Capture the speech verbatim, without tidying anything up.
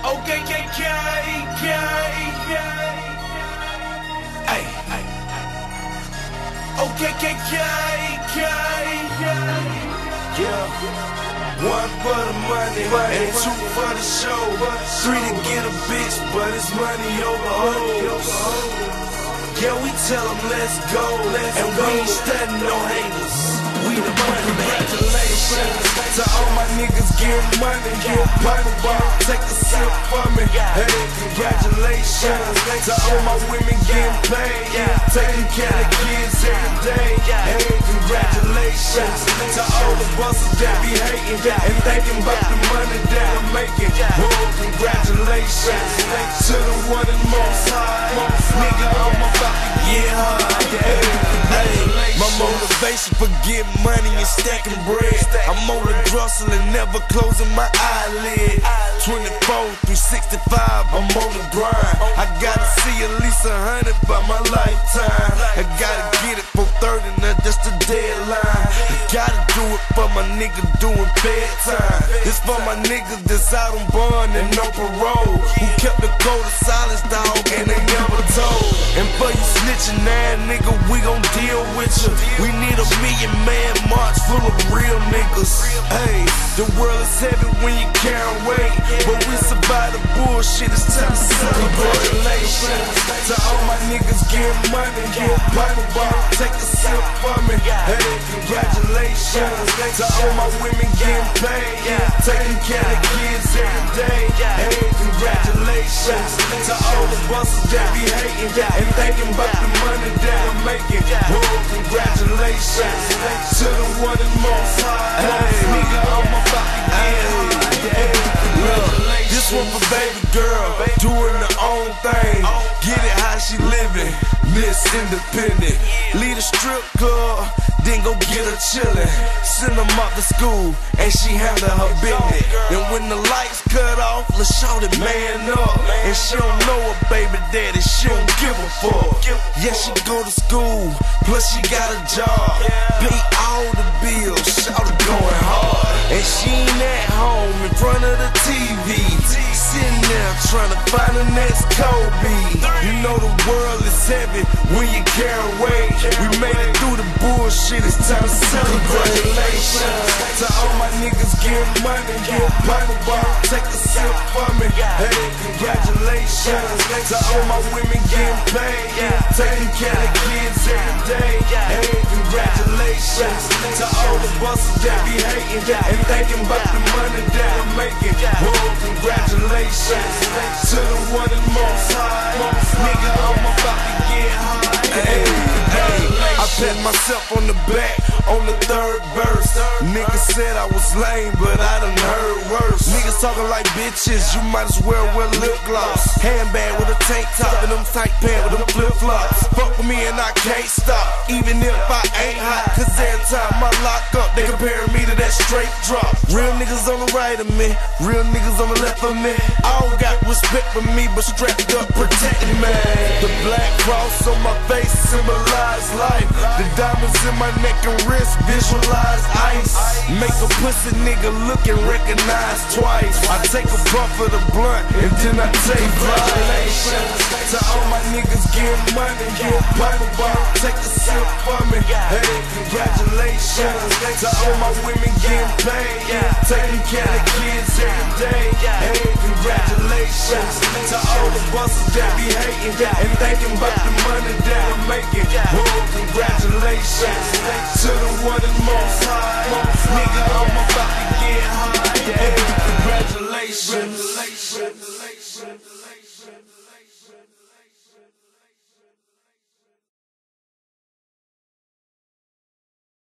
Okay, K K, K, K. Ay, ay. Okay, K K, K, K. Yeah. One for the money, and two for the show. Three to get a bitch, but it's money over hoes. Yeah, we tell them let's go, and we ain't studying no haters. We the money, congratulations to all my niggas getting money, get money, take a sip for me. Hey, congratulations to all my women getting paid, taking care of kids every day. Hey, congratulations to all the bosses that be hating and thinking about the money that I'm making. Whoa, congratulations to the one and most high, nigga, I'm about to get hard. Hey, my motivation for getting money and stacking bread. I'm on the hustle and never closing my eyelid. twenty-four through sixty-five, I'm on the grind. I gotta see at least a hundred by my lifetime. I gotta get it for thirty, now that's the deadline. I gotta do it for my nigga doing bedtime. This for my niggas that's out on bond and no parole, who kept the code of silence, dog, and they never told. And for you snitching ass nigga, we gon' deal with you. We need a million man march full of real niggas. Hey, the world is heavy when you can't wait, but we survive the bullshit, it's time to celebrate. Congratulations to all my niggas getting money, get money, take a sip for me. Hey, congratulations to all my women getting paid, taking care of kids every day. Hey, congratulations to all the bosses that be hating and thinking about the money that I'm making. Whoa, congratulations to the one and most high. Hey, nigga, I'm about to get high. Look, this one for baby girl, doing her own thing. Get it how she living, Miss Independent. Lead a strip club, then go get her chillin'. Send them up to school, and she handle her business. Then when the lights cut off, let's shout it man up. And she don't know her baby daddy, she don't give a fuck. Yeah, she go to school, plus she got a job. Pay all the bills, shout it going hard. And she ain't at home in front of the T V, sitting there trying to find the next Kobe. You know the world is heavy when you can't wait. We made it through the bullshit, it's time to celebrate. Congratulations to all my niggas getting money, get money, take a sip for me. Hey, congratulations to all my women getting paid, taking care of kids every day. Hey, congratulations to all the bosses that be hating and thinking about the money that I'm making. Whoa, congratulations to the one and most high, nigga, I'm about to get high. Hey, hey, I pat myself on the back on the third verse. Niggas said I was lame, but I done heard worse. Niggas talking like bitches, you might as well wear lip gloss. Handbag with a tank top and them tight pants with them flip flops. Fuck with me and I can't stop, even if I ain't hot. Cause every time I lock up, they compare me to that straight drop. Real niggas on the right of me, real niggas on the left of me. I don't got respect for me, but strapped up protecting me. The black cross on my face symbolize life. The diamonds in my neck and wrist visualize ice. Make a pussy nigga look and recognize twice. I take a puff of the blunt and then I take congratulations to all my niggas getting money, get money, take a sip for me. Hey, congratulations to all my women getting paid, taking care of kids every day. Hey, congratulations to all the bosses that be hating and thinking about the money that I'm making. Whoa, congratulations to the one and most high, nigga, I'm about to get high. Hey, congratulations.